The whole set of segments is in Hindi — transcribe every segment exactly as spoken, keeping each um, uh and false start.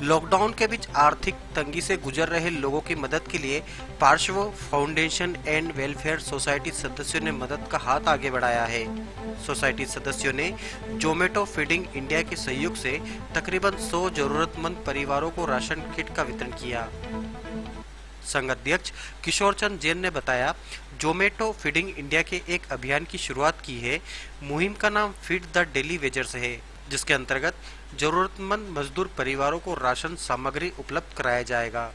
लॉकडाउन के बीच आर्थिक तंगी से गुजर रहे लोगों की मदद के लिए पार्श्व फाउंडेशन एंड वेलफेयर सोसाइटी सदस्यों ने मदद का हाथ आगे बढ़ाया है। सोसाइटी सदस्यों ने जोमेटो फीडिंग इंडिया के सहयोग से तकरीबन सौ जरूरतमंद परिवारों को राशन किट का वितरण किया। संघ अध्यक्ष किशोर चंद जैन ने बताया, जोमेटो फीडिंग इंडिया के एक अभियान की शुरुआत की है। मुहिम का नाम फीड द डेली वेजर्स है, जिसके अंतर्गत जरूरतमंद मजदूर परिवारों को राशन सामग्री उपलब्ध कराया जाएगा।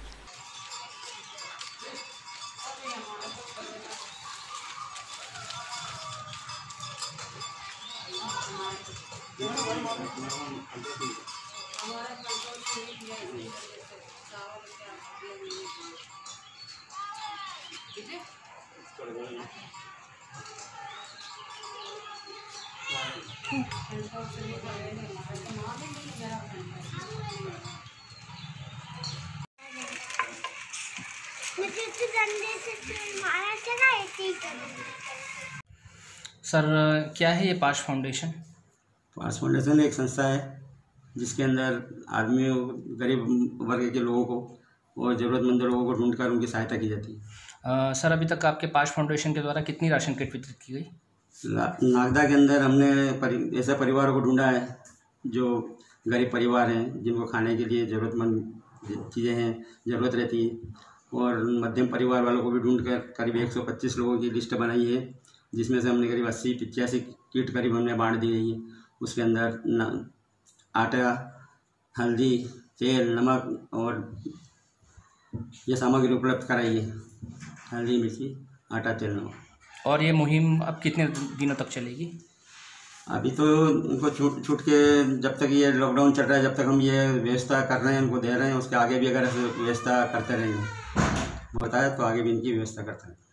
सर, क्या है ये पाश फाउंडेशन? पाश फाउंडेशन एक संस्था है जिसके अंदर आदमी गरीब वर्ग के लोगों को और ज़रूरतमंद लोगों को ढूंढकर उनकी सहायता की जाती है। आ, सर, अभी तक आपके पाश फाउंडेशन के द्वारा कितनी राशन किट वितरित की गई? नागदा के अंदर हमने परि, ऐसे परिवारों को ढूंढा है जो गरीब परिवार हैं, जिनको खाने के लिए ज़रूरतमंद चीज़ें हैं ज़रूरत रहती है, और मध्यम परिवार वालों को भी ढूंढ कर करीब एक सौ पच्चीस लोगों की लिस्ट बनाई है, जिसमें से हमने करीब अस्सी पिचासी किट करीब हमने बांट दी गई है। उसके अंदर न, आटा, हल्दी, तेल, नमक और ये सामग्री उपलब्ध कराई है। हल्दी, मिर्ची, आटा, तेल, नमक। और ये मुहिम अब कितने दिनों तक चलेगी? अभी तो उनको छूट छूट के जब तक ये लॉकडाउन चल रहा है, जब तक हम ये व्यवस्था कर रहे हैं, उनको दे रहे हैं, उसके आगे भी अगर व्यवस्था करते रहेंगे बताया तो आगे भी इनकी व्यवस्था करते हैं।